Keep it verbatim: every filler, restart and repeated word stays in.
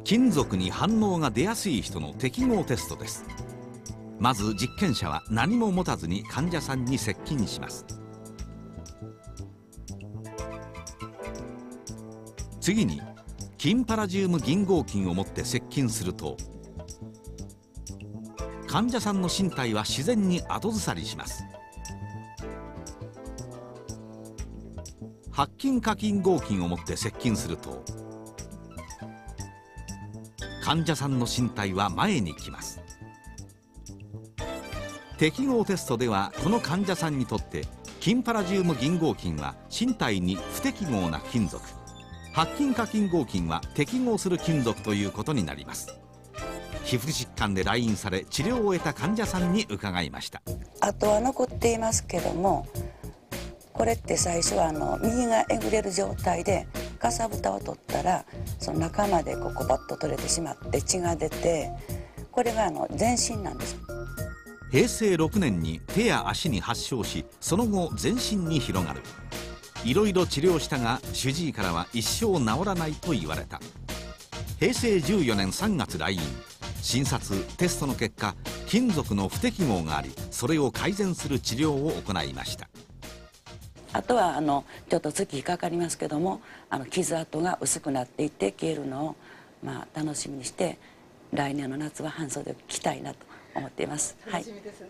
金属に反応が出やすい人の適合テストです。まず実験者は何も持たずに患者さんに接近します。次に金パラジウム銀合金を持って接近すると、患者さんの身体は自然に後ずさりします。白金課金合金を持って接近すると、患者さんの身体は前に来ます。適合テストではこの患者さんにとって金パラジウム銀合金は身体に不適合な金属、白金課金合金は適合する金属ということになります。皮膚疾患で来院され治療を終えた患者さんに伺いました。 跡は残っていますけども、これって最初はあの右がえぐれる状態でかさぶたを取ったら、その中までこうコバッと取れてしまって血が出て、これがあの全身なんです。 へいせいろくねんに手や足に発症し、その後全身に広がる。いろいろ治療したが主治医からは一生治らないと言われた。へいせいじゅうよねんさんがつ来院、診察テストの結果、金属の不適合があり、それを改善する治療を行いました。 あとはあのちょっと月日かかりますけども、あの傷跡が薄くなっていって消えるのを、まあ、楽しみにして来年の夏は半袖を着たいなと思っています。はい。